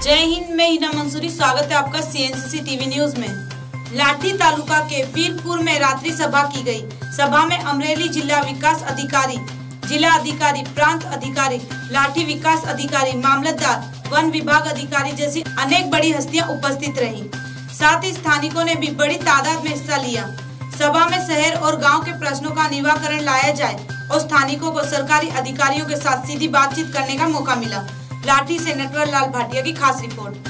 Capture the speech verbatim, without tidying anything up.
जय हिंद, मैं हिना मंसूरी। स्वागत है आपका सीएनसीसी टीवी न्यूज में। लाठी तालुका के वीरपुर में रात्रि सभा की गई। सभा में अमरेली जिला विकास अधिकारी, जिला अधिकारी, प्रांत अधिकारी, लाठी विकास अधिकारी, मामलतदार, वन विभाग अधिकारी जैसी अनेक बड़ी हस्तियां उपस्थित रही। साथ ही स्थानिकों ने भी बड़ी तादाद में हिस्सा लिया। सभा में शहर और गांव के प्रश्नों का निवारण लाया जाए और स्थानिकों को सरकारी अधिकारियों के साथ सीधी बातचीत करने का मौका मिला। लाठी से नटवर लाल भाटिया की खास रिपोर्ट।